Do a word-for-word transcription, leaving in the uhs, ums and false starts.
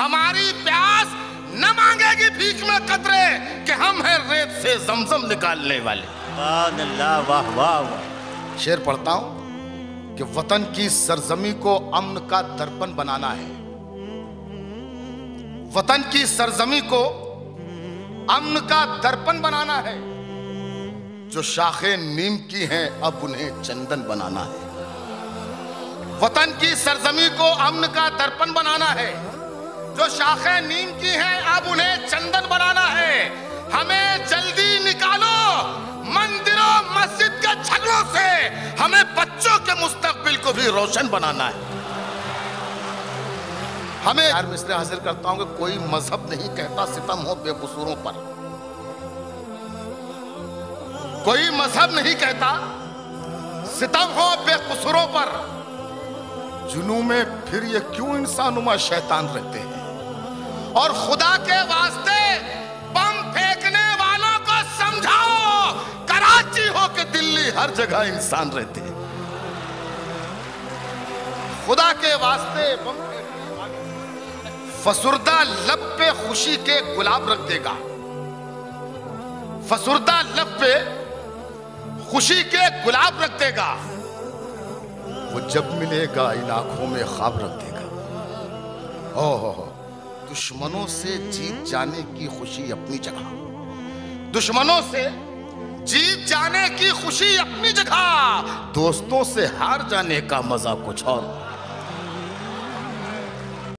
हमारी प्यास न मांगेगी भीख में कतरे कि हम हैं रेत से जमजम निकालने वाले। अल्लाह, वाह वाह वाह। शेर पढ़ता हूं कि वतन की सरजमी को अमन का दर्पण बनाना है। वतन की सरजमी को अमन का दर्पण बनाना है। जो शाखे नीम की हैं अब उन्हें चंदन बनाना है। वतन की सरजमी को अमन का दर्पण बनाना है। जो शाखे नीम की हैं अब उन्हें चंदन बनाना है। हमें जल्दी निकालो मंदिरों मस्जिद के झगड़ों से, हमें बच्चों के मुस्तकबिल को भी रोशन बनाना है। हमें यार मैं इसलिए हाजिर करता हूं कि कोई मजहब नहीं कहता सितम हो बेकसूरों पर। कोई मजहब नहीं कहता सितम हो बेकसूरों पर। जुनू में फिर ये क्यों इंसानुमा शैतान रहते हैं। और खुदा के वास्ते बम फेंकने वालों को समझाओ, कराची हो के दिल्ली हर जगह इंसान रहते हैं। खुदा के वास्ते बम फेंकने वाले फसुर्दा लब पे खुशी के गुलाब रख देगा। फसुर्दा लब पे खुशी के गुलाब रख देगा। वो जब मिलेगा इन आंखों में ख्वाब रख देगा। ओहो, दुश्मनों से जीत जाने की खुशी अपनी जगह, दुश्मनों से जीत जाने की खुशी अपनी जगह, दोस्तों से हार जाने का मजा कुछ और।